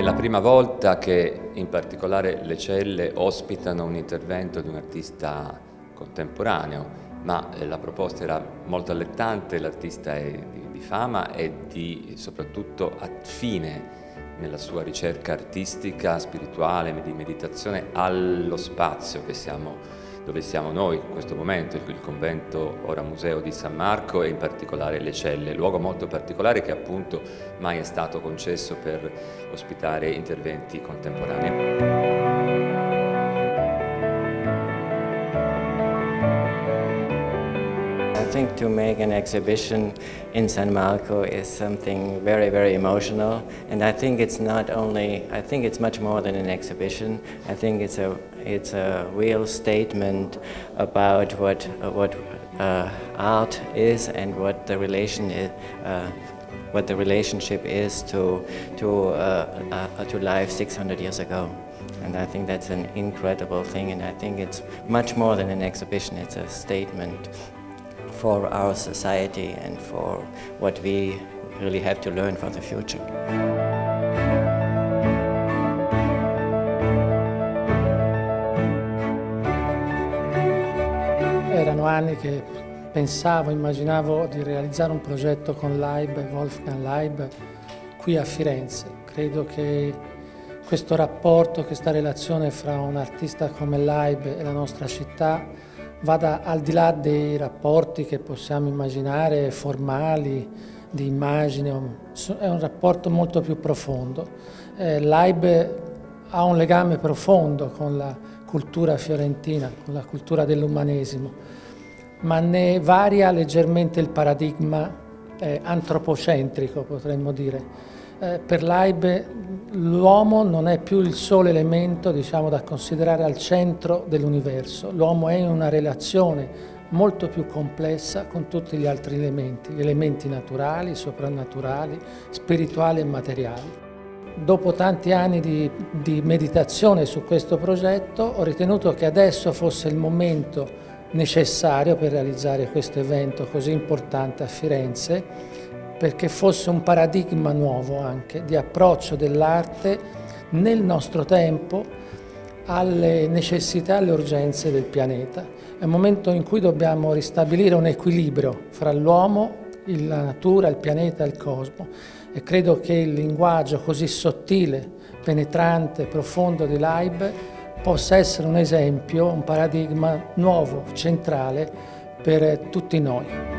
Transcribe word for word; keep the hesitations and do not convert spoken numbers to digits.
la prima volta che in particolare le celle ospitano un intervento di un artista contemporaneo, ma la proposta era molto allettante, l'artista è di, di fama e di, soprattutto affine nella sua ricerca artistica, spirituale, di meditazione allo spazio che siamo, dove siamo noi in questo momento, il convento ora museo di San Marco e in particolare le celle, luogo molto particolare che appunto mai è stato concesso per ospitare interventi contemporanei. I think to make an exhibition in San Marco is something very, very emotional, and I think it's not only, I think it's much more than an exhibition. I think it's a, it's a real statement about what, uh, what uh, art is and what the relation is, uh, what the relationship is to, to, uh, uh, to life six hundred years ago. And I think that's an incredible thing, and I think it's much more than an exhibition, it's a statement for our society and for what we really have to learn for the future. Erano anni che pensavo, immaginavo di realizzare un progetto con Leib, Wolfgang Leib, qui a Firenze. Credo che questo rapporto, questa relazione fra un artista come Leib e la nostra città vada al di là dei rapporti che possiamo immaginare formali, di immagine, è un rapporto molto più profondo. Eh, Leib ha un legame profondo con la cultura fiorentina, con la cultura dell'umanesimo, ma ne varia leggermente il paradigma eh, antropocentrico, potremmo dire. Eh, per Leib l'uomo non è più il solo elemento, diciamo, da considerare al centro dell'universo. L'uomo è in una relazione molto più complessa con tutti gli altri elementi, gli elementi naturali, soprannaturali, spirituali e materiali. Dopo tanti anni di, di meditazione su questo progetto ho ritenuto che adesso fosse il momento necessario per realizzare questo evento così importante a Firenze, perché fosse un paradigma nuovo anche di approccio dell'arte nel nostro tempo alle necessità e alle urgenze del pianeta. È un momento in cui dobbiamo ristabilire un equilibrio fra l'uomo, la natura, il pianeta e il cosmo, e credo che il linguaggio così sottile, penetrante, profondo di Leib possa essere un esempio, un paradigma nuovo, centrale per tutti noi.